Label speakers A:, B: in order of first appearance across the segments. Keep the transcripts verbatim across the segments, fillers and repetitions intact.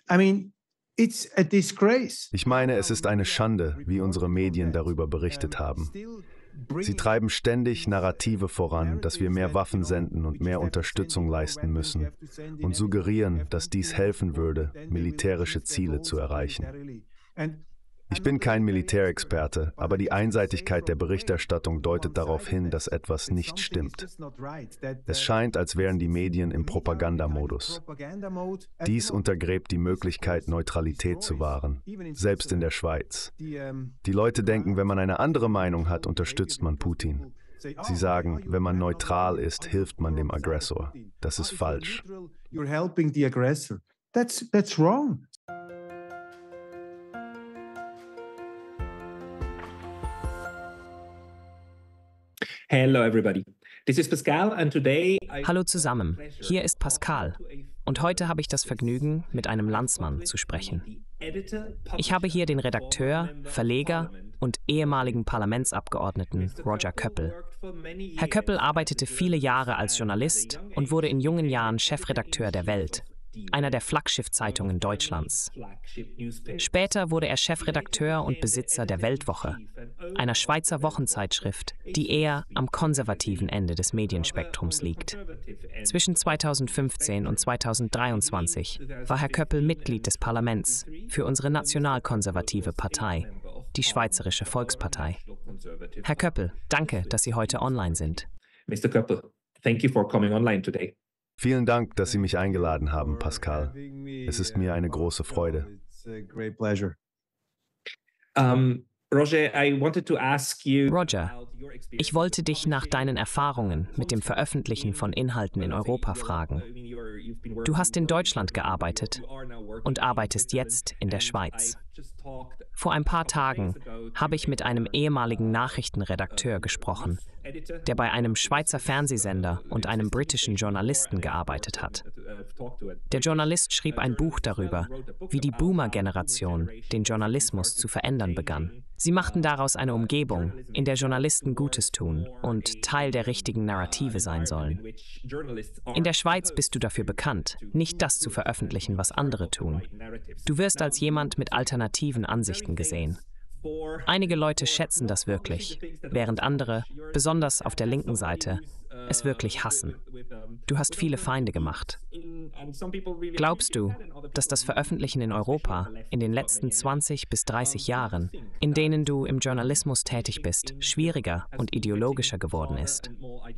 A: I mean, it's a disgrace.
B: Ich meine, es ist eine Schande, wie unsere Medien darüber berichtet haben. Sie treiben ständig Narrative voran, dass wir mehr Waffen senden und mehr Unterstützung leisten müssen und suggerieren, dass dies helfen würde, militärische Ziele zu erreichen. Ich bin kein Militärexperte, aber die Einseitigkeit der Berichterstattung deutet darauf hin, dass etwas nicht stimmt. Es scheint, als wären die Medien im Propagandamodus. Dies untergräbt die Möglichkeit, Neutralität zu wahren, selbst in der Schweiz. Die Leute denken, wenn man eine andere Meinung hat, unterstützt man Putin. Sie sagen, wenn man neutral ist, hilft man dem Aggressor. Das ist falsch.
A: That's, that's wrong.
C: Hello everybody. This is Pascal and today I
D: Hallo zusammen, hier ist Pascal und heute habe ich das Vergnügen, mit einem Landsmann zu sprechen. Ich habe hier den Redakteur, Verleger und ehemaligen Parlamentsabgeordneten Roger Köppel. Herr Köppel arbeitete viele Jahre als Journalist und wurde in jungen Jahren Chefredakteur der Welt, einer der Flaggschiff-Zeitungen Deutschlands. Später wurde er Chefredakteur und Besitzer der Weltwoche, einer Schweizer Wochenzeitschrift, die eher am konservativen Ende des Medienspektrums liegt. Zwischen zweitausendfünfzehn und zweitausenddreiundzwanzig war Herr Köppel Mitglied des Parlaments für unsere nationalkonservative Partei, die Schweizerische Volkspartei. Herr Köppel, danke, dass Sie heute online sind.
C: Mister Köppel, thank you for coming online today.
B: Vielen Dank, dass Sie mich eingeladen haben, Pascal. Es ist mir eine große Freude.
C: Um, Roger, I wanted to ask you
D: Roger, ich wollte dich nach deinen Erfahrungen mit dem Veröffentlichen von Inhalten in Europa fragen. Du hast in Deutschland gearbeitet und arbeitest jetzt in der Schweiz. Vor ein paar Tagen habe ich mit einem ehemaligen Nachrichtenredakteur gesprochen, der bei einem Schweizer Fernsehsender und einem britischen Journalisten gearbeitet hat. Der Journalist schrieb ein Buch darüber, wie die Boomer-Generation den Journalismus zu verändern begann. Sie machten daraus eine Umgebung, in der Journalisten Gutes tun und Teil der richtigen Narrative sein sollen. In der Schweiz bist du dafür bekannt, nicht das zu veröffentlichen, was andere tun. Du wirst als jemand mit alternativen Ansichten gesehen. Einige Leute schätzen das wirklich, während andere, besonders auf der linken Seite, es wirklich hassen. Du hast viele Feinde gemacht. Glaubst du, dass das Veröffentlichen in Europa in den letzten zwanzig bis dreißig Jahren, in denen du im Journalismus tätig bist, schwieriger und ideologischer geworden ist?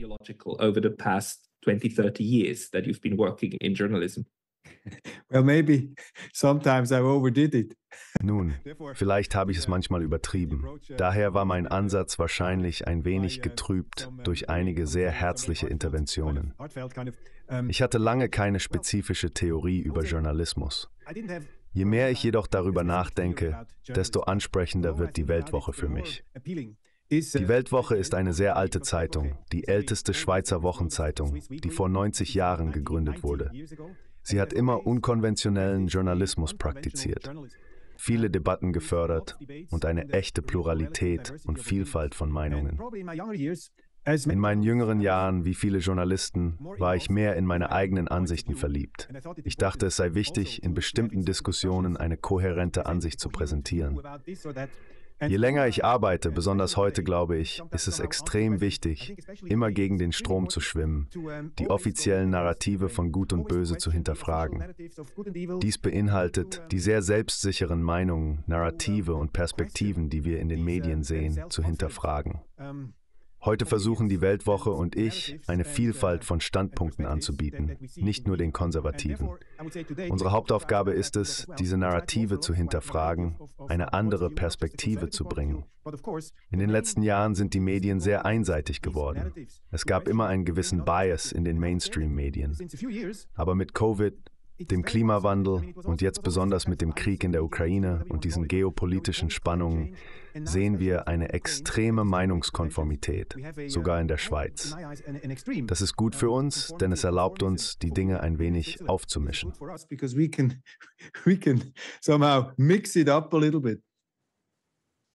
A: Well, maybe sometimes I overdid it.
B: Nun, vielleicht habe ich es manchmal übertrieben. Daher war mein Ansatz wahrscheinlich ein wenig getrübt durch einige sehr herzliche Interventionen. Ich hatte lange keine spezifische Theorie über Journalismus. Je mehr ich jedoch darüber nachdenke, desto ansprechender wird die Weltwoche für mich. Die Weltwoche ist eine sehr alte Zeitung, die älteste Schweizer Wochenzeitung, die vor neunzig Jahren gegründet wurde. Sie hat immer unkonventionellen Journalismus praktiziert, viele Debatten gefördert und eine echte Pluralität und Vielfalt von Meinungen. In meinen jüngeren Jahren, wie viele Journalisten, war ich mehr in meine eigenen Ansichten verliebt. Ich dachte, es sei wichtig, in bestimmten Diskussionen eine kohärente Ansicht zu präsentieren. Je länger ich arbeite, besonders heute, glaube ich, ist es extrem wichtig, immer gegen den Strom zu schwimmen, die offiziellen Narrative von Gut und Böse zu hinterfragen. Dies beinhaltet, die sehr selbstsicheren Meinungen, Narrative und Perspektiven, die wir in den Medien sehen, zu hinterfragen. Heute versuchen die Weltwoche und ich, eine Vielfalt von Standpunkten anzubieten, nicht nur den Konservativen. Unsere Hauptaufgabe ist es, diese Narrative zu hinterfragen, eine andere Perspektive zu bringen. In den letzten Jahren sind die Medien sehr einseitig geworden. Es gab immer einen gewissen Bias in den Mainstream-Medien. Aber mit Covid, dem Klimawandel und jetzt besonders mit dem Krieg in der Ukraine und diesen geopolitischen Spannungen sehen wir eine extreme Meinungskonformität, sogar in der Schweiz. Das ist gut für uns, denn es erlaubt uns, die Dinge ein wenig aufzumischen.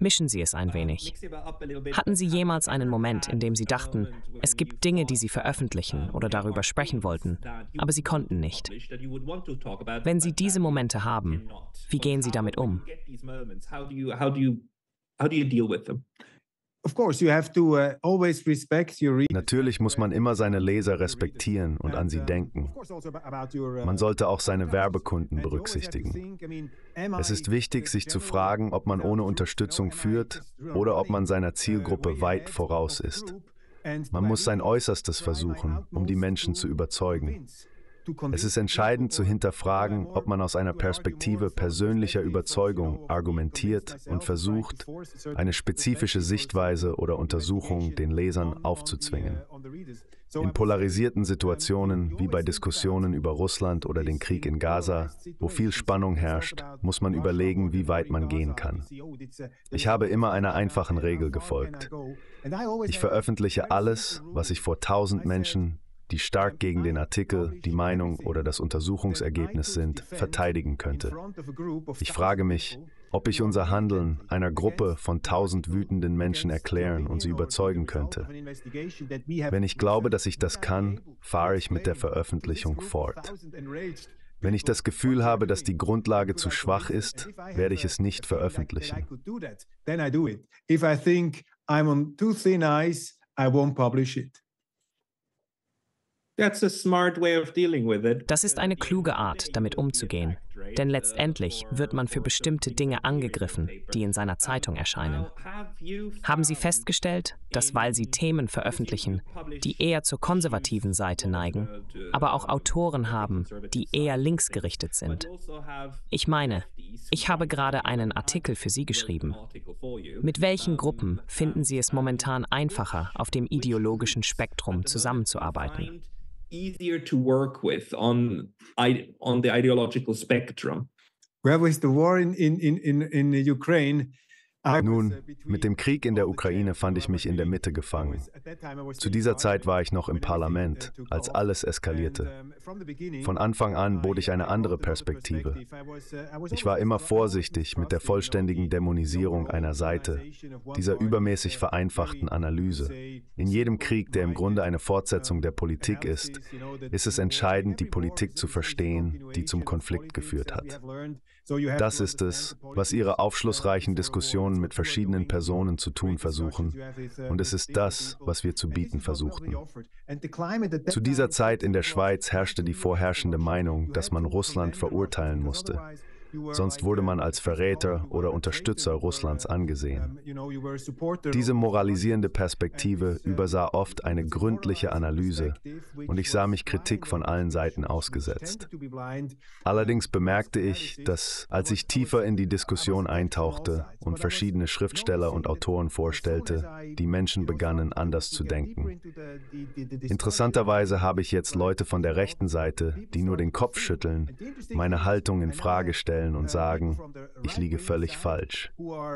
D: Mischen Sie es ein wenig. Hatten Sie jemals einen Moment, in dem Sie dachten, es gibt Dinge, die Sie veröffentlichen oder darüber sprechen wollten, aber Sie konnten nicht? Wenn Sie diese Momente haben, wie gehen Sie damit um?
B: Natürlich muss man immer seine Leser respektieren und an sie denken. Man sollte auch seine Werbekunden berücksichtigen. Es ist wichtig, sich zu fragen, ob man ohne Unterstützung führt oder ob man seiner Zielgruppe weit voraus ist. Man muss sein Äußerstes versuchen, um die Menschen zu überzeugen. Es ist entscheidend zu hinterfragen, ob man aus einer Perspektive persönlicher Überzeugung argumentiert und versucht, eine spezifische Sichtweise oder Untersuchung den Lesern aufzuzwingen. In polarisierten Situationen, wie bei Diskussionen über Russland oder den Krieg in Gaza, wo viel Spannung herrscht, muss man überlegen, wie weit man gehen kann. Ich habe immer einer einfachen Regel gefolgt. Ich veröffentliche alles, was ich vor tausend Menschen, die stark gegen den Artikel, die Meinung oder das Untersuchungsergebnis sind, verteidigen könnte. Ich frage mich, ob ich unser Handeln einer Gruppe von tausend wütenden Menschen erklären und sie überzeugen könnte. Wenn ich glaube, dass ich das kann, fahre ich mit der Veröffentlichung fort. Wenn ich das Gefühl habe, dass die Grundlage zu schwach ist, werde ich es nicht veröffentlichen.
D: Das ist eine kluge Art, damit umzugehen. Denn letztendlich wird man für bestimmte Dinge angegriffen, die in seiner Zeitung erscheinen. Haben Sie festgestellt, dass weil Sie Themen veröffentlichen, die eher zur konservativen Seite neigen, aber auch Autoren haben, die eher linksgerichtet sind? Ich meine, ich habe gerade einen Artikel für Sie geschrieben. Mit welchen Gruppen finden Sie es momentan einfacher, auf dem ideologischen Spektrum zusammenzuarbeiten?
C: Easier to work with on on the ideological spectrum.
A: Well, with the war in in in in Ukraine.
B: Nun, mit dem Krieg in der Ukraine fand ich mich in der Mitte gefangen. Zu dieser Zeit war ich noch im Parlament, als alles eskalierte. Von Anfang an bot ich eine andere Perspektive. Ich war immer vorsichtig mit der vollständigen Dämonisierung einer Seite, dieser übermäßig vereinfachten Analyse. In jedem Krieg, der im Grunde eine Fortsetzung der Politik ist, ist es entscheidend, die Politik zu verstehen, die zum Konflikt geführt hat. Das ist es, was Ihre aufschlussreichen Diskussionen mit verschiedenen Personen zu tun versuchen, und es ist das, was wir zu bieten versuchten. Zu dieser Zeit in der Schweiz herrschte die vorherrschende Meinung, dass man Russland verurteilen musste. Sonst wurde man als Verräter oder Unterstützer Russlands angesehen. Diese moralisierende Perspektive übersah oft eine gründliche Analyse und ich sah mich Kritik von allen Seiten ausgesetzt. Allerdings bemerkte ich, dass, als ich tiefer in die Diskussion eintauchte und verschiedene Schriftsteller und Autoren vorstellte, die Menschen begannen, anders zu denken. Interessanterweise habe ich jetzt Leute von der rechten Seite, die nur den Kopf schütteln, meine Haltung in Frage stellen und sagen, ich liege völlig falsch.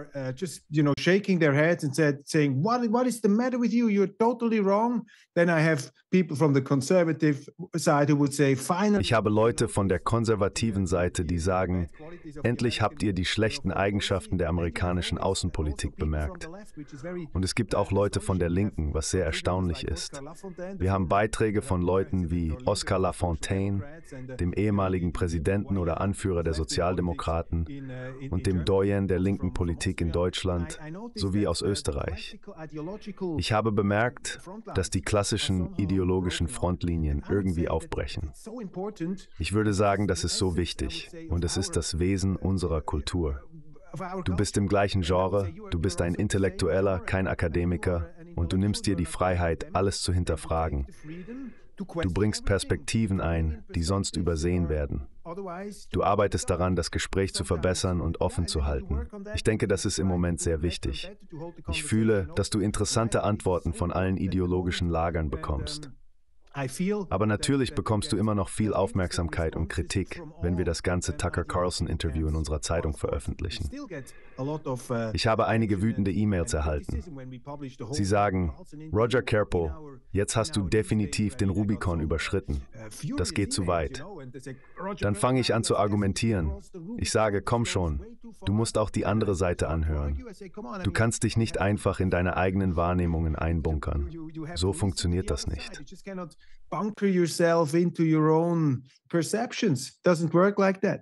B: Ich habe Leute von der konservativen Seite, die sagen, endlich habt ihr die schlechten Eigenschaften der amerikanischen Außenpolitik bemerkt. Und es gibt auch Leute von der Linken, was sehr erstaunlich ist. Wir haben Beiträge von Leuten wie Oscar Lafontaine, dem ehemaligen Präsidenten oder Anführer der Sozialdemokraten, und dem Doyen der linken Politik in Deutschland sowie aus Österreich. Ich habe bemerkt, dass die klassischen ideologischen Frontlinien irgendwie aufbrechen. Ich würde sagen, das ist so wichtig und es ist das Wesen unserer Kultur. Du bist im gleichen Genre, du bist ein Intellektueller, kein Akademiker und du nimmst dir die Freiheit, alles zu hinterfragen. Du bringst Perspektiven ein, die sonst übersehen werden. Du arbeitest daran, das Gespräch zu verbessern und offen zu halten. Ich denke, das ist im Moment sehr wichtig. Ich fühle, dass du interessante Antworten von allen ideologischen Lagern bekommst. Aber natürlich bekommst du immer noch viel Aufmerksamkeit und Kritik, wenn wir das ganze Tucker Carlson-Interview in unserer Zeitung veröffentlichen. Ich habe einige wütende E-Mails erhalten. Sie sagen, Roger Carpo, jetzt hast du definitiv den Rubikon überschritten. Das geht zu weit. Dann fange ich an zu argumentieren. Ich sage, komm schon, Du musst auch die andere Seite anhören. Du kannst dich nicht einfach in deine eigenen Wahrnehmungen einbunkern. So funktioniert das nicht.
A: Bunker yourself into your own perceptions. Doesn't work like that.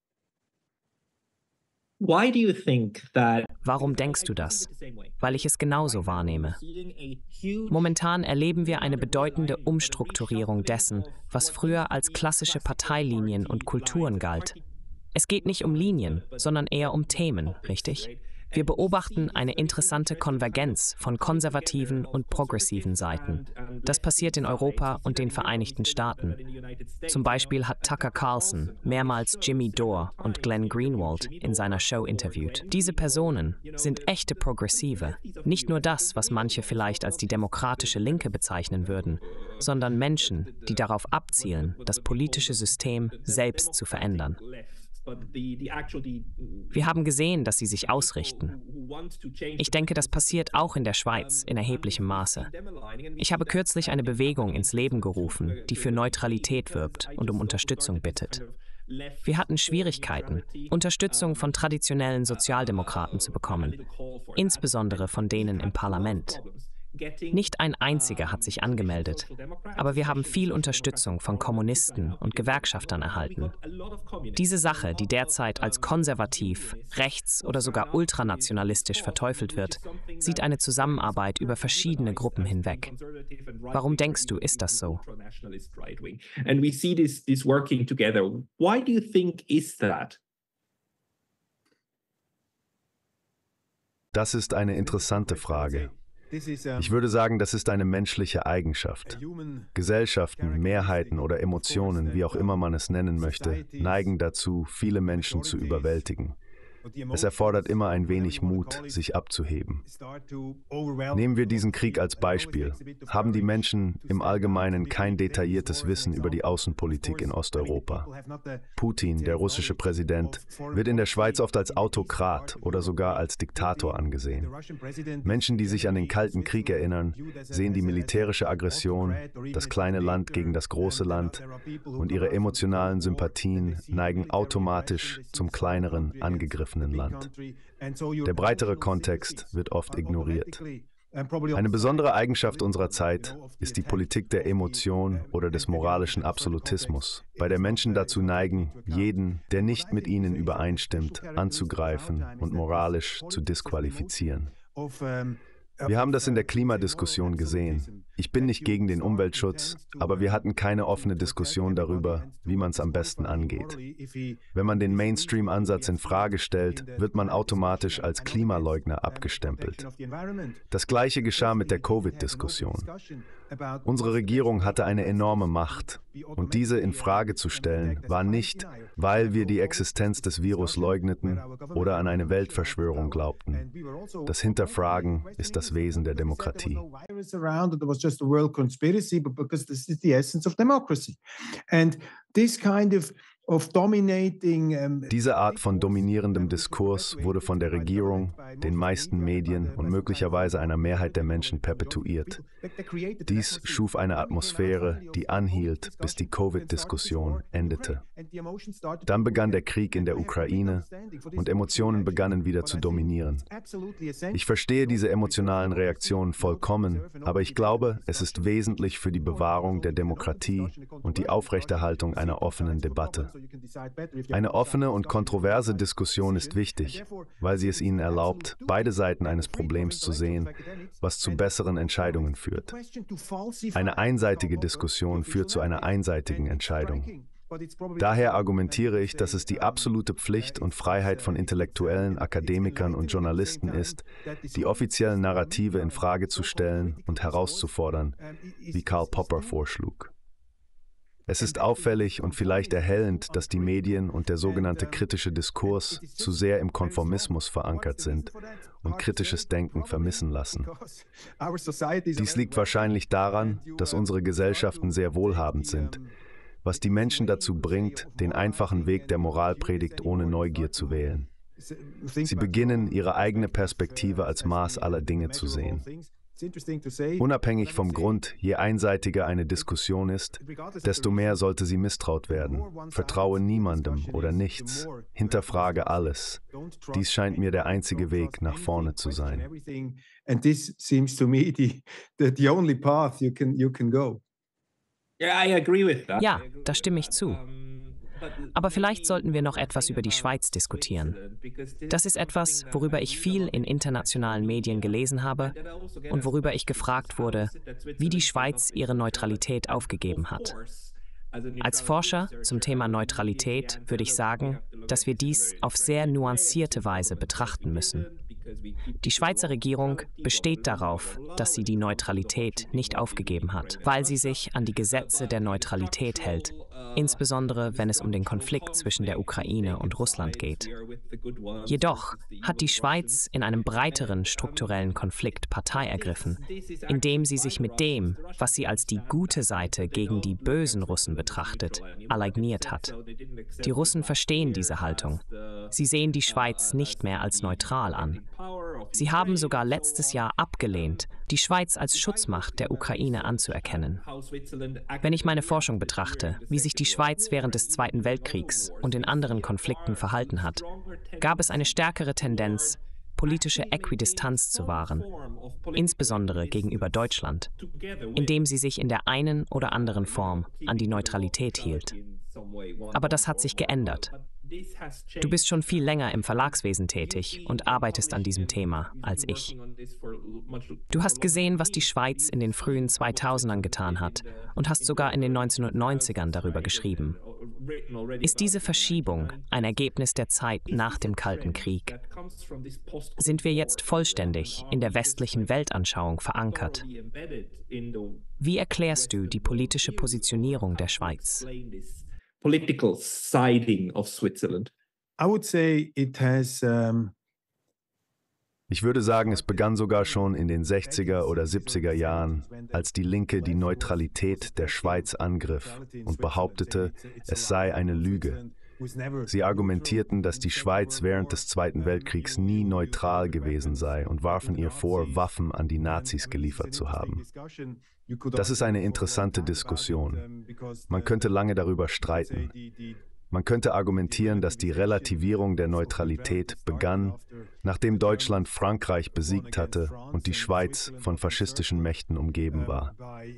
C: Why do you think that?
D: Warum denkst du das? Weil ich es genauso wahrnehme. Momentan erleben wir eine bedeutende Umstrukturierung dessen, was früher als klassische Parteilinien und Kulturen galt. Es geht nicht um Linien, sondern eher um Themen, richtig? Wir beobachten eine interessante Konvergenz von konservativen und progressiven Seiten. Das passiert in Europa und den Vereinigten Staaten. Zum Beispiel hat Tucker Carlson mehrmals Jimmy Dore und Glenn Greenwald in seiner Show interviewt. Diese Personen sind echte Progressive. Nicht nur das, was manche vielleicht als die demokratische Linke bezeichnen würden, sondern Menschen, die darauf abzielen, das politische System selbst zu verändern. Wir haben gesehen, dass sie sich ausrichten. Ich denke, das passiert auch in der Schweiz in erheblichem Maße. Ich habe kürzlich eine Bewegung ins Leben gerufen, die für Neutralität wirbt und um Unterstützung bittet. Wir hatten Schwierigkeiten, Unterstützung von traditionellen Sozialdemokraten zu bekommen, insbesondere von denen im Parlament. Nicht ein einziger hat sich angemeldet, aber wir haben viel Unterstützung von Kommunisten und Gewerkschaftern erhalten. Diese Sache, die derzeit als konservativ, rechts- oder sogar ultranationalistisch verteufelt wird, sieht eine Zusammenarbeit über verschiedene Gruppen hinweg. Warum denkst du, ist das so?
C: And we see this, this working together. Why do you think is that?
B: Das ist eine interessante Frage. Ich würde sagen, das ist eine menschliche Eigenschaft. Gesellschaften, Mehrheiten oder Emotionen, wie auch immer man es nennen möchte, neigen dazu, viele Menschen zu überwältigen. Es erfordert immer ein wenig Mut, sich abzuheben. Nehmen wir diesen Krieg als Beispiel. Haben die Menschen im Allgemeinen kein detailliertes Wissen über die Außenpolitik in Osteuropa? Putin, der russische Präsident, wird in der Schweiz oft als Autokrat oder sogar als Diktator angesehen. Menschen, die sich an den Kalten Krieg erinnern, sehen die militärische Aggression, das kleine Land gegen das große Land und ihre emotionalen Sympathien neigen automatisch zum kleineren, angegriffenen Land. Der breitere Kontext wird oft ignoriert. Eine besondere Eigenschaft unserer Zeit ist die Politik der Emotion oder des moralischen Absolutismus, bei der Menschen dazu neigen, jeden, der nicht mit ihnen übereinstimmt, anzugreifen und moralisch zu disqualifizieren. Wir haben das in der Klimadiskussion gesehen. Ich bin nicht gegen den Umweltschutz, aber wir hatten keine offene Diskussion darüber, wie man es am besten angeht. Wenn man den Mainstream-Ansatz in Frage stellt, wird man automatisch als Klimaleugner abgestempelt. Das Gleiche geschah mit der Covid-Diskussion. Unsere Regierung hatte eine enorme Macht und diese in Frage zu stellen, war nicht, weil wir die Existenz des Virus leugneten oder an eine Weltverschwörung glaubten. Das Hinterfragen ist das Wesen der Demokratie. Diese Art von dominierendem Diskurs wurde von der Regierung, den meisten Medien und möglicherweise einer Mehrheit der Menschen perpetuiert. Dies schuf eine Atmosphäre, die anhielt, bis die Covid-Diskussion endete. Dann begann der Krieg in der Ukraine und Emotionen begannen wieder zu dominieren. Ich verstehe diese emotionalen Reaktionen vollkommen, aber ich glaube, es ist wesentlich für die Bewahrung der Demokratie und die Aufrechterhaltung einer offenen Debatte. Eine offene und kontroverse Diskussion ist wichtig, weil sie es ihnen erlaubt, beide Seiten eines Problems zu sehen, was zu besseren Entscheidungen führt. Eine einseitige Diskussion führt zu einer einseitigen Entscheidung. Daher argumentiere ich, dass es die absolute Pflicht und Freiheit von Intellektuellen, Akademikern und Journalisten ist, die offiziellen Narrative in Frage zu stellen und herauszufordern, wie Karl Popper vorschlug. Es ist auffällig und vielleicht erhellend, dass die Medien und der sogenannte kritische Diskurs zu sehr im Konformismus verankert sind und kritisches Denken vermissen lassen. Dies liegt wahrscheinlich daran, dass unsere Gesellschaften sehr wohlhabend sind, was die Menschen dazu bringt, den einfachen Weg der Moralpredigt ohne Neugier zu wählen. Sie beginnen, ihre eigene Perspektive als Maß aller Dinge zu sehen. Unabhängig vom Grund, je einseitiger eine Diskussion ist, desto mehr sollte sie misstraut werden. Vertraue niemandem oder nichts. Hinterfrage alles. Dies scheint mir der einzige Weg nach vorne zu sein.
A: And this seems to me the, the, the only path you can, you can go.
D: Ja, da stimme ich zu. Aber vielleicht sollten wir noch etwas über die Schweiz diskutieren. Das ist etwas, worüber ich viel in internationalen Medien gelesen habe und worüber ich gefragt wurde, wie die Schweiz ihre Neutralität aufgegeben hat. Als Forscher zum Thema Neutralität würde ich sagen, dass wir dies auf sehr nuancierte Weise betrachten müssen. Die Schweizer Regierung besteht darauf, dass sie die Neutralität nicht aufgegeben hat, weil sie sich an die Gesetze der Neutralität hält, insbesondere wenn es um den Konflikt zwischen der Ukraine und Russland geht. Jedoch hat die Schweiz in einem breiteren strukturellen Konflikt Partei ergriffen, indem sie sich mit dem, was sie als die gute Seite gegen die bösen Russen betrachtet, alliiert hat. Die Russen verstehen diese Haltung. Sie sehen die Schweiz nicht mehr als neutral an. Sie haben sogar letztes Jahr abgelehnt, die Schweiz als Schutzmacht der Ukraine anzuerkennen. Wenn ich meine Forschung betrachte, wie sich die Schweiz während des Zweiten Weltkriegs und in anderen Konflikten verhalten hat, gab es eine stärkere Tendenz, politische Äquidistanz zu wahren, insbesondere gegenüber Deutschland, indem sie sich in der einen oder anderen Form an die Neutralität hielt. Aber das hat sich geändert. Du bist schon viel länger im Verlagswesen tätig und arbeitest an diesem Thema als ich. Du hast gesehen, was die Schweiz in den frühen zweitausendern getan hat und hast sogar in den neunzehnhundertneunzigern darüber geschrieben. Ist diese Verschiebung ein Ergebnis der Zeit nach dem Kalten Krieg? Sind wir jetzt vollständig in der westlichen Weltanschauung verankert? Wie erklärst du die politische Positionierung der Schweiz?
C: Political siding of Switzerland?
A: I would say it has um
B: Ich würde sagen, es begann sogar schon in den sechziger oder siebziger Jahren, als die Linke die Neutralität der Schweiz angriff und behauptete, es sei eine Lüge. Sie argumentierten, dass die Schweiz während des Zweiten Weltkriegs nie neutral gewesen sei und warfen ihr vor, Waffen an die Nazis geliefert zu haben. Das ist eine interessante Diskussion. Man könnte lange darüber streiten. Man könnte argumentieren, dass die Relativierung der Neutralität begann, nachdem Deutschland Frankreich besiegt hatte und die Schweiz von faschistischen Mächten umgeben war.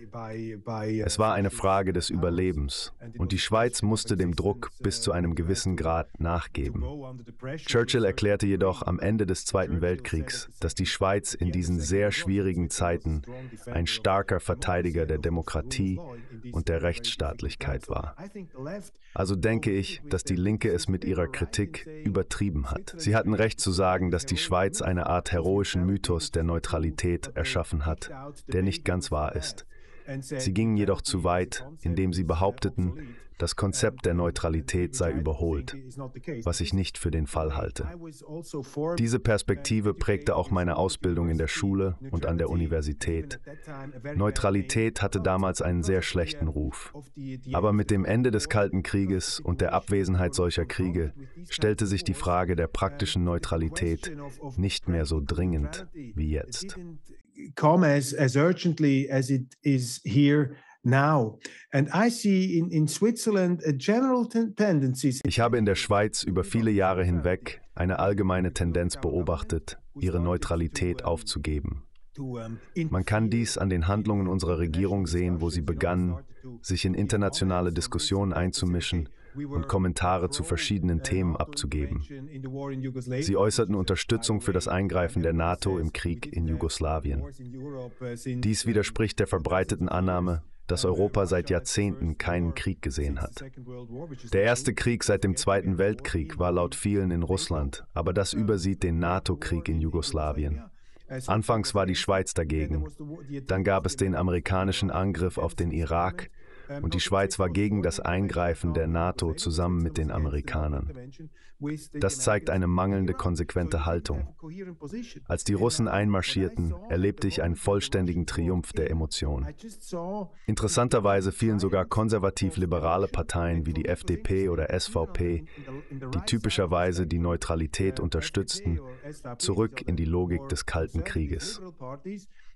B: Es war eine Frage des Überlebens und die Schweiz musste dem Druck bis zu einem gewissen Grad nachgeben. Churchill erklärte jedoch am Ende des Zweiten Weltkriegs, dass die Schweiz in diesen sehr schwierigen Zeiten ein starker Verteidiger der Demokratie und der Rechtsstaatlichkeit war. Also denke ich, dass die Linke es mit ihrer Kritik übertrieben hat. Sie hatten recht zu sagen, dass die Schweiz eine Art heroischen Mythos der Neutralität erschaffen hat, der nicht ganz wahr ist. Sie gingen jedoch zu weit, indem sie behaupteten, das Konzept der Neutralität sei überholt, was ich nicht für den Fall halte. Diese Perspektive prägte auch meine Ausbildung in der Schule und an der Universität. Neutralität hatte damals einen sehr schlechten Ruf. Aber mit dem Ende des Kalten Krieges und der Abwesenheit solcher Kriege stellte sich die Frage der praktischen Neutralität nicht mehr so dringend wie jetzt.
A: Come as, as urgently as it is here now. And I see in, in Switzerland a general tendency.
B: Ich habe in der Schweiz über viele Jahre hinweg eine allgemeine Tendenz beobachtet, ihre Neutralität aufzugeben. Man kann dies an den Handlungen unserer Regierung sehen, wo sie begannen, sich in internationale Diskussionen einzumischen und Kommentare zu verschiedenen Themen abzugeben. Sie äußerten Unterstützung für das Eingreifen der NATO im Krieg in Jugoslawien. Dies widerspricht der verbreiteten Annahme, dass Europa seit Jahrzehnten keinen Krieg gesehen hat. Der erste Krieg seit dem Zweiten Weltkrieg war laut vielen in Russland, aber das übersieht den NATO-Krieg in Jugoslawien. Anfangs war die Schweiz dagegen. Dann gab es den amerikanischen Angriff auf den Irak und die Schweiz war gegen das Eingreifen der NATO zusammen mit den Amerikanern. Das zeigt eine mangelnde konsequente Haltung. Als die Russen einmarschierten, erlebte ich einen vollständigen Triumph der Emotionen. Interessanterweise fielen sogar konservativ-liberale Parteien wie die F D P oder S V P, die typischerweise die Neutralität unterstützten, zurück in die Logik des Kalten Krieges.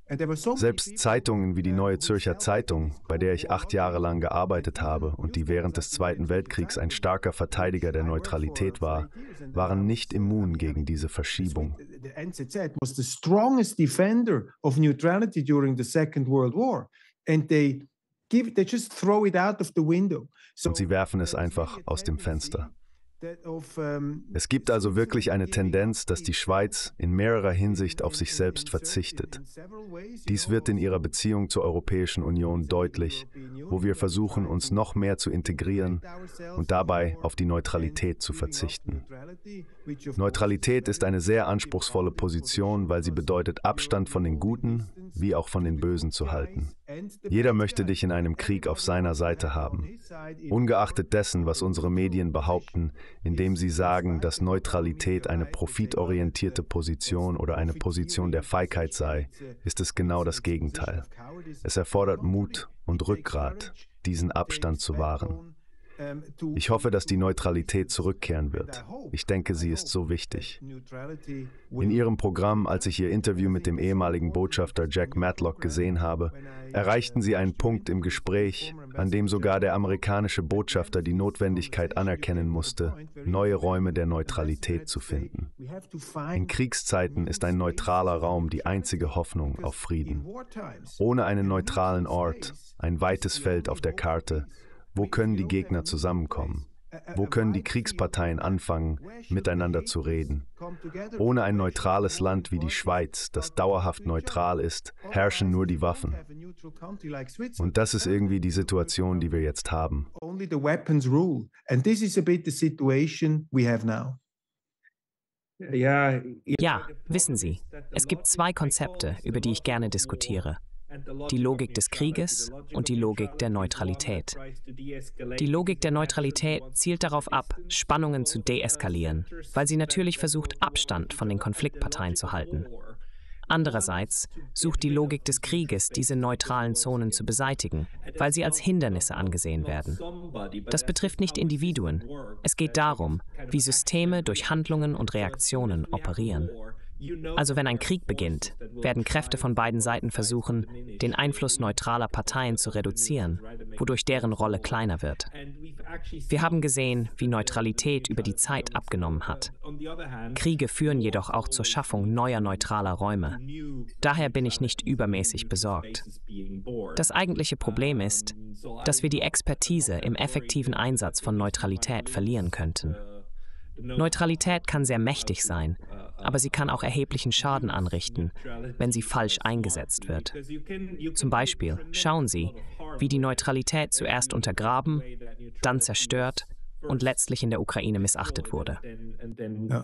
B: Selbst Zeitungen wie die Neue Zürcher Zeitung, bei der ich acht Jahre lang gearbeitet habe und die während des Zweiten Weltkriegs ein starker Verteidiger der Neutralität war, waren nicht immun gegen diese Verschiebung.
A: The N Z Z was the strongest defender of neutrality during the Second World War, and they give, they just throw it out of the window.
B: Und sie werfen es einfach aus dem Fenster. Es gibt also wirklich eine Tendenz, dass die Schweiz in mehrerer Hinsicht auf sich selbst verzichtet. Dies wird in ihrer Beziehung zur Europäischen Union deutlich, wo wir versuchen, uns noch mehr zu integrieren und dabei auf die Neutralität zu verzichten. Neutralität ist eine sehr anspruchsvolle Position, weil sie bedeutet, Abstand von den Guten wie auch von den Bösen zu halten. Jeder möchte dich in einem Krieg auf seiner Seite haben. Ungeachtet dessen, was unsere Medien behaupten, indem sie sagen, dass Neutralität eine profitorientierte Position oder eine Position der Feigheit sei, ist es genau das Gegenteil. Es erfordert Mut und Rückgrat, diesen Abstand zu wahren. Ich hoffe, dass die Neutralität zurückkehren wird. Ich denke, sie ist so wichtig. In Ihrem Programm, als ich Ihr Interview mit dem ehemaligen Botschafter Jack Matlock gesehen habe, erreichten Sie einen Punkt im Gespräch, an dem sogar der amerikanische Botschafter die Notwendigkeit anerkennen musste, neue Räume der Neutralität zu finden. In Kriegszeiten ist ein neutraler Raum die einzige Hoffnung auf Frieden. Ohne einen neutralen Ort, ein weites Feld auf der Karte, wo können die Gegner zusammenkommen? Wo können die Kriegsparteien anfangen, miteinander zu reden? Ohne ein neutrales Land wie die Schweiz, das dauerhaft neutral ist, herrschen nur die Waffen. Und das ist irgendwie die Situation, die wir jetzt haben.
D: Ja, wissen Sie, es gibt zwei Konzepte, über die ich gerne diskutiere. Die Logik des Krieges und die Logik der Neutralität. Die Logik der Neutralität zielt darauf ab, Spannungen zu deeskalieren, weil sie natürlich versucht, Abstand von den Konfliktparteien zu halten. Andererseits sucht die Logik des Krieges, diese neutralen Zonen zu beseitigen, weil sie als Hindernisse angesehen werden. Das betrifft nicht Individuen. Es geht darum, wie Systeme durch Handlungen und Reaktionen operieren. Also wenn ein Krieg beginnt, werden Kräfte von beiden Seiten versuchen, den Einfluss neutraler Parteien zu reduzieren, wodurch deren Rolle kleiner wird. Wir haben gesehen, wie Neutralität über die Zeit abgenommen hat. Kriege führen jedoch auch zur Schaffung neuer neutraler Räume. Daher bin ich nicht übermäßig besorgt. Das eigentliche Problem ist, dass wir die Expertise im effektiven Einsatz von Neutralität verlieren könnten. Neutralität kann sehr mächtig sein, aber sie kann auch erheblichen Schaden anrichten, wenn sie falsch eingesetzt wird. Zum Beispiel schauen Sie, wie die Neutralität zuerst untergraben, dann zerstört und letztlich in der Ukraine missachtet wurde.
A: Ja.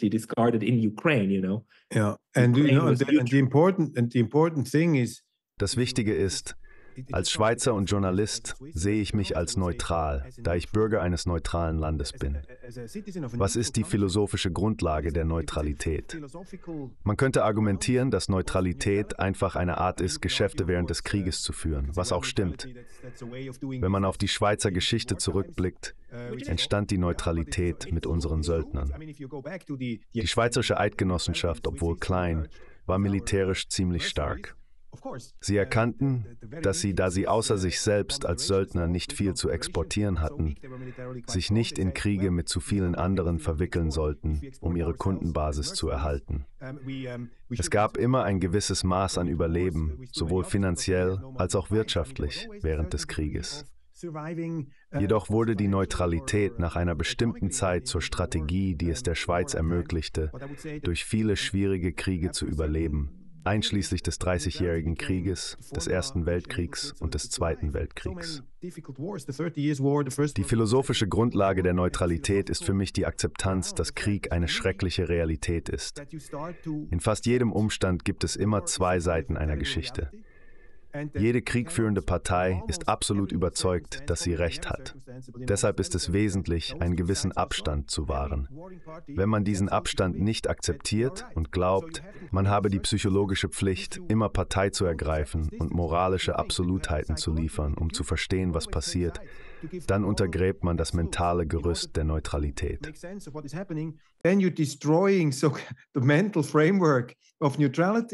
A: Ja, and you know, and the important and the important thing is.
B: Das Wichtige ist, als Schweizer und Journalist sehe ich mich als neutral, da ich Bürger eines neutralen Landes bin. Was ist die philosophische Grundlage der Neutralität? Man könnte argumentieren, dass Neutralität einfach eine Art ist, Geschäfte während des Krieges zu führen, was auch stimmt. Wenn man auf die Schweizer Geschichte zurückblickt, entstand die Neutralität mit unseren Söldnern. Die Schweizerische Eidgenossenschaft, obwohl klein, war militärisch ziemlich stark. Sie erkannten, dass sie, da sie außer sich selbst als Söldner nicht viel zu exportieren hatten, sich nicht in Kriege mit zu vielen anderen verwickeln sollten, um ihre Kundenbasis zu erhalten. Es gab immer ein gewisses Maß an Überleben, sowohl finanziell als auch wirtschaftlich, während des Krieges. Jedoch wurde die Neutralität nach einer bestimmten Zeit zur Strategie, die es der Schweiz ermöglichte, durch viele schwierige Kriege zu überleben, einschließlich des Dreißigjährigen Krieges, des Ersten Weltkriegs und des Zweiten Weltkriegs. Die philosophische Grundlage der Neutralität ist für mich die Akzeptanz, dass Krieg eine schreckliche Realität ist. In fast jedem Umstand gibt es immer zwei Seiten einer Geschichte. Jede kriegführende Partei ist absolut überzeugt, dass sie Recht hat. Deshalb ist es wesentlich, einen gewissen Abstand zu wahren. Wenn man diesen Abstand nicht akzeptiert und glaubt, man habe die psychologische Pflicht, immer Partei zu ergreifen und moralische Absolutheiten zu liefern, um zu verstehen, was passiert, dann untergräbt man das mentale Gerüst der Neutralität.
A: Then you're destroying so the mental framework of neutrality.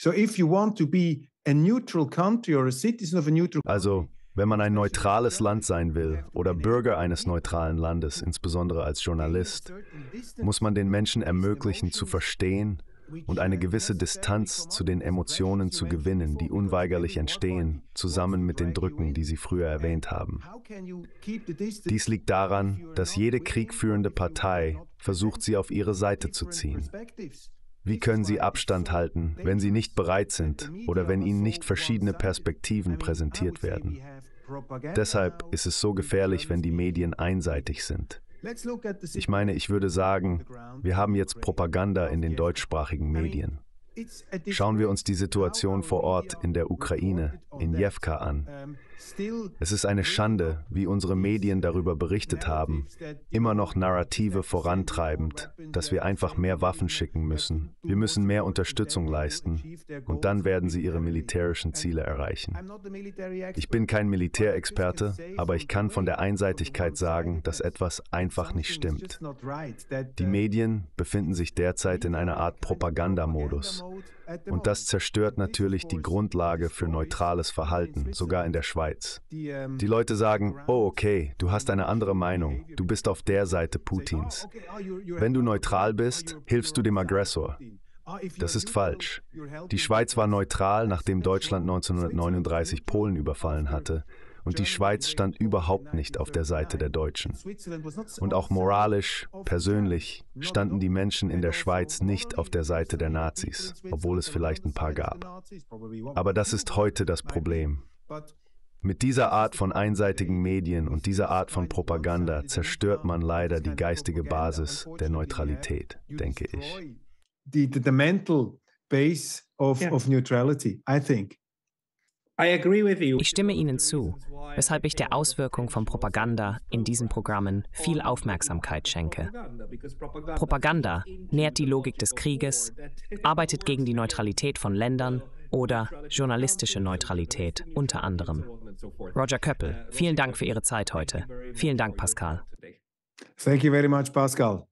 B: Also, wenn man ein neutrales Land sein will oder Bürger eines neutralen Landes, insbesondere als Journalist, muss man den Menschen ermöglichen, zu verstehen und eine gewisse Distanz zu den Emotionen zu gewinnen, die unweigerlich entstehen, zusammen mit den Drücken, die Sie früher erwähnt haben. Dies liegt daran, dass jede kriegführende Partei versucht, sie auf ihre Seite zu ziehen. Wie können Sie Abstand halten, wenn Sie nicht bereit sind oder wenn Ihnen nicht verschiedene Perspektiven präsentiert werden? Deshalb ist es so gefährlich, wenn die Medien einseitig sind. Ich meine, ich würde sagen, wir haben jetzt Propaganda in den deutschsprachigen Medien. Schauen wir uns die Situation vor Ort in der Ukraine, in Jewka an. Es ist eine Schande, wie unsere Medien darüber berichtet haben, immer noch Narrative vorantreibend, dass wir einfach mehr Waffen schicken müssen. Wir müssen mehr Unterstützung leisten und dann werden sie ihre militärischen Ziele erreichen. Ich bin kein Militärexperte, aber ich kann von der Einseitigkeit sagen, dass etwas einfach nicht stimmt. Die Medien befinden sich derzeit in einer Art Propagandamodus. Und das zerstört natürlich die Grundlage für neutrales Verhalten, sogar in der Schweiz. Die Leute sagen, oh okay, du hast eine andere Meinung, du bist auf der Seite Putins. Wenn du neutral bist, hilfst du dem Aggressor. Das ist falsch. Die Schweiz war neutral, nachdem Deutschland neunzehnhundertneununddreißig Polen überfallen hatte. Und die Schweiz stand überhaupt nicht auf der Seite der Deutschen. Und auch moralisch, persönlich, standen die Menschen in der Schweiz nicht auf der Seite der Nazis, obwohl es vielleicht ein paar gab. Aber das ist heute das Problem. Mit dieser Art von einseitigen Medien und dieser Art von Propaganda zerstört man leider die geistige Basis der Neutralität, denke ich.
A: The, the, the mental base of,
C: yeah.
A: of neutrality, I think.
D: Ich stimme Ihnen zu, weshalb ich der Auswirkung von Propaganda in diesen Programmen viel Aufmerksamkeit schenke. Propaganda nährt die Logik des Krieges, arbeitet gegen die Neutralität von Ländern oder journalistische Neutralität unter anderem. Roger Köppel, vielen Dank für Ihre Zeit heute. Vielen Dank, Pascal.
A: Thank you very much, Pascal.